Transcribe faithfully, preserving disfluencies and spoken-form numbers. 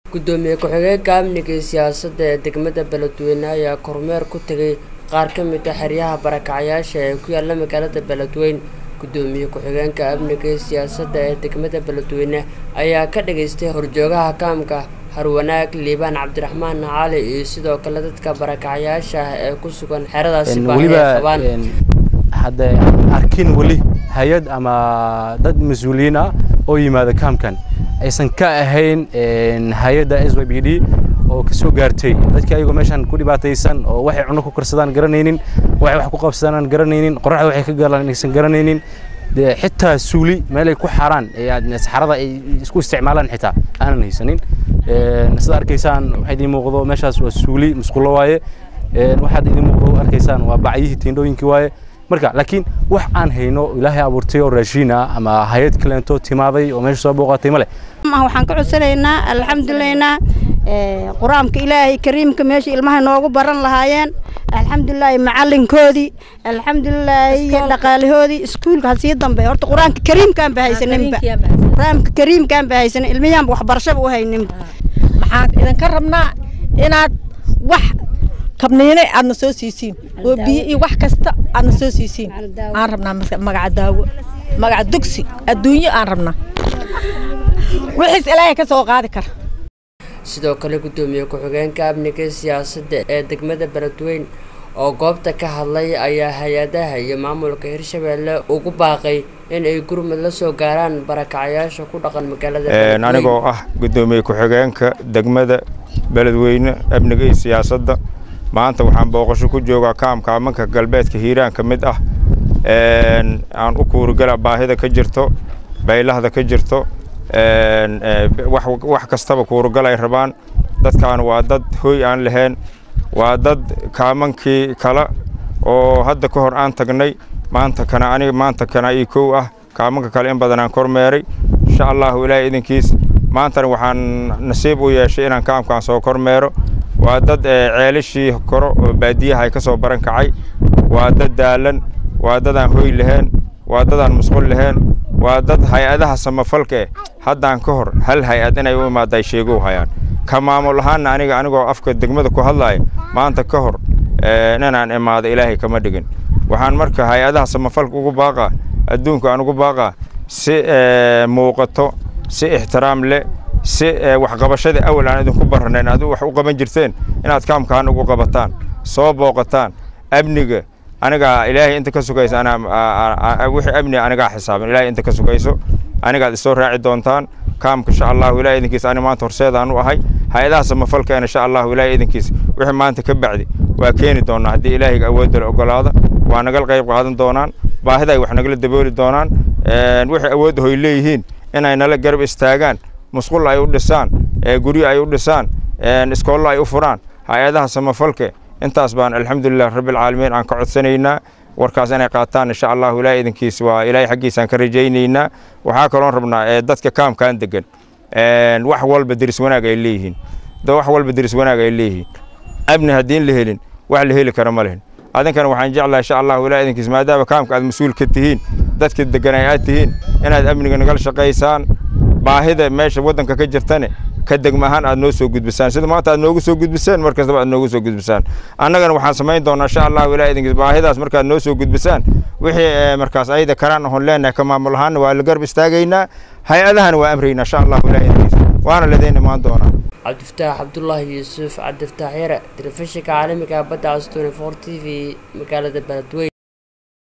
gudoomiye ku-xigeenka amniga iyo siyaasadda ee degmada Beledweyne ayaa kormeer ku tagay qaar ka mid ah xeryaha barakacayaasha ee ku yaala magaalada Beledweyne. Gudoomiye ku-xigeenka amniga iyo siyaasadda ee degmada Beledweyne ayaa ka dhageystay horjoogaha kaamka Harwanaag Liibaan Cabdiraxmaan Cali iyo sidoo kale dadka barakacayaasha ah ee ku sugan xeradaasi baahiyaha hadda arkin wali hay'ad ama dad mas'uuliyiin ah oo yimaada kaamkan aysan ka ahayn hay'adda S Y B D oo ka soo gaartay dadka ayagu meeshan ku dhibaataysan oo waxay cuno ku karsadaan garanaynin waxay wax ku qabsadaan garanaynin qoraxda waxay ka galaan inaysan garanaynin xitaa suuli meel ay ku xaraan ee saxarada ay isku isticmaalaan xitaa aanan haysanin sida arkaysaan waxay idin muuqdo meeshaas waa suuli musqulo waaye waxaad idin muuqdo arkaysaan waa bacyihi tiindooyinkii waaye marka laakiin wax aan hayno ilaahay abuurtay oo raashin ah ama hay'ad kaleento timaaday oo meesha soo booqatay male ma waxaan ka codsanaynaa alxamdulillaah ee quraanka ilaahay kariimka meesha ilmaha noogu baran lahaayeen alxamdulillaah macalinkoodii alxamdulillaah dhaqaalahoodii iskuulka hasii dambe horta quraanka kariimka aan bahaysaninba quraanka kariimka aan bahaysan ilmihiin wax barashada u haynin maxaan idin ka rabnaa inaad wax kabniine aadna soo siisiin oo biyo iyo wax kasta aadna soo siisiin aan rabnaa magaca daawo magaca dugsi adduunyo aan rabnaa wixii ilaahay ka soo qaadi kara. sidoo kale gudoomiye ku-xigeenka amniga iyo siyaasadda ee degmada Beledweyne oo goobta ka hadlay ayaa hay'adaha iyo maamulka Hirshabeelle ugu baaqay in ay gurmad la soo gaaraan barakacayaasha ku dhaqan magaalada Beledweyne. anigoo ah gudoomiye ku-xigeenka degmada Beledweyne amniga iyo siyaasadda maanta waxaan booqasho ku joogaa kaamka amanka galbeedka Hiiraan ka mid ah een aan u kuurgala baahida ka jirto baylahda ka jirto een wax wax kastaba kuurgala ay rabaan dadkaan waa dad hooy aan lahayn waa dad kaamankii kala oo hadda ka hor aan tagnay maanta kana aniga maanta kana ii koow ah kaamanka kale in badan aan kormeeray insha Allah ilaahay idinkiis maanta waxaan nasiib u yeeshay inaan kaamkaan soo kormeero waa dad ceelashii koro oo baadiyaha ay ka soo baran kacay waa dad daalan waa dad aan hooy lahayn waa dad aan musqul lahayn waa dad hay'adaha samafalka haddaan ka hor hal hay'ad inay u imaaday sheego hayaan ka maamul ahaan aniga anigoo afka degmada ku hadlay maanta ka hor inaan imaado ilaahay kama dhigin waxaan marka hay'adaha samafalka ugu baaqa adduunka aan ugu baaqa si muuqato si ixtiraam leh si wax qabashada awal aan idinku baranayn aad wax u qaban jirteen inaad kaamkaan ugu qabataan soo booqataan amniga aniga ilaahay inta ka sugaysa ana wixii amni aniga xisaaban ilaahay inta ka sugayso aniga isoo raaci doontaan kaamka insha Allah ilaahay idinkiis ani maanta horseedaan u ahay hay'adaha samafalka insha Allah ilaahay idinkiis wixii maanta ka bacdi waa keeni doonaa hadii ilaahay awood la ogolaado waa nagal qayb qaadan doonaan baahida ay wax nagala dabooli doonaan een wixii awood hoy leeyihiin inay nala garab istaagaan musqul ay u dhisaan ee guri ay u dhisaan een iskool ay u furaan hay'adaha samafalka intaas baan alxamdulillaah rabbil caalamiin aan ka codsanaynaa warkaas inay qaataan insha Allah ilaahay idinkiis waa ilaahay xaqiisaan ka rajaynaynaa waxa kale oo rabnaa ee dadka kaamkaan degan een wax walba diris wanaag ay leeyihiin dad wax walba diris wanaag ay leeyihiin abni hadii la helin wax la heli karo ma lahayn adinkana waxaan jeclahay insha Allah ilaahay idinkiis maadaama kaamka aad mas'uul ka tihiin dadka degan ay tihiin inaad amniga nagal shaqeysaan baahida meesha wadanka ka jirtane ka degmahan aad noo soo gudbisaan sida maanta aad noogu soo gudbisaan markaas aad noogu soo gudbisaan annagana waxaan sameyn doonaa insha Allah ilaahay idinkiis baahidaas markaad noo soo gudbisaan wixii markaas ayda karaan oo leenahay ka maamul ahaan waa la garb istaagaynaa hay'adahan waa amrayna insha Allah ilaahay idinkiis waana leedahay imaan doonaa Cabdifataax Cabdullaahi Yuusuf Cabdifataax Yare telefishinka caalamiga badda twenty-four T V magaalada Beledweyne.